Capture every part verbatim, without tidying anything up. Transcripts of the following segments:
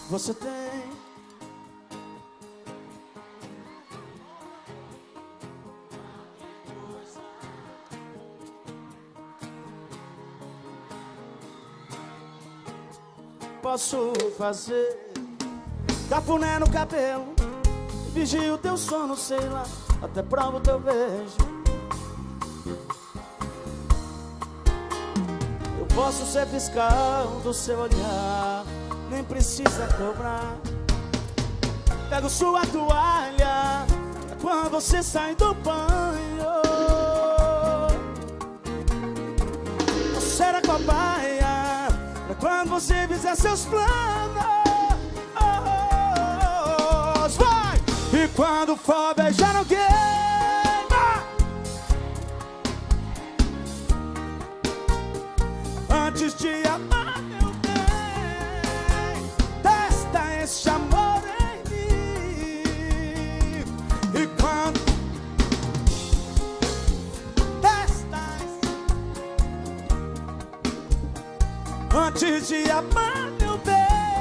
você tem. Posso fazer cafuné no cabelo, vigio o teu sono, sei lá, até provo o teu beijo. Eu posso ser fiscal do seu olhar, nem precisa cobrar. Pego sua toalha quando você sai do banho. Posso ser a cobaia pra quando você fizer seus planos. Vai! E quando for beijar alguém, antes de amar, meu bem, testa esse amor em mim. E quando testa esse... antes de amar, meu bem,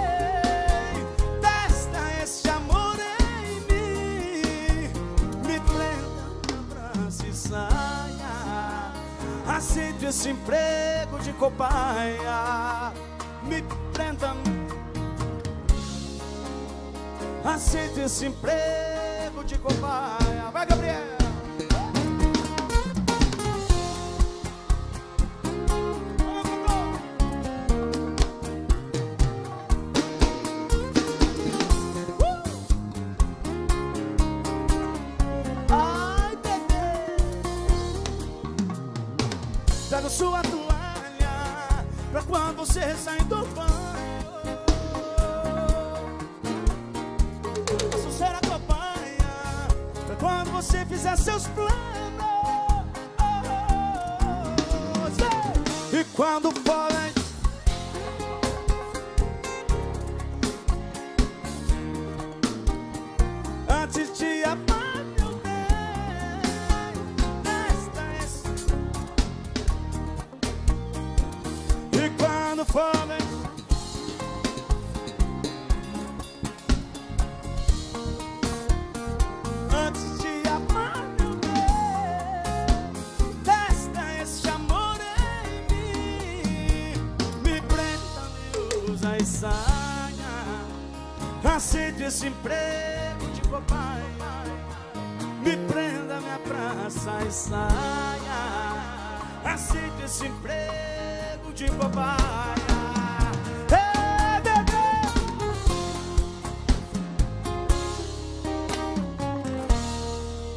testa esse amor em mim. Me prenda no braço e saia, aceite esse emprego de cobaia. Me prenda, aceite esse emprego de cobaia. Vai, Gabriel! Ai, bebê, pego sua toalha pra quando você sair do banho. Posso ser a cobaia pra quando você fizer seus planos. E quando for antes de amar, meu bem, testa esse... E quando for antes de amar, meu bem, testa esse amor em mim. Me prenda, me usa e saia, aceite esse emprego de cobaia. Me prenda, me abraça e saia, aceite esse emprego de cobaia. Ei, bebê!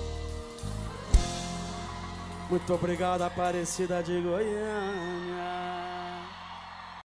Muito obrigado, Aparecida de Goiânia.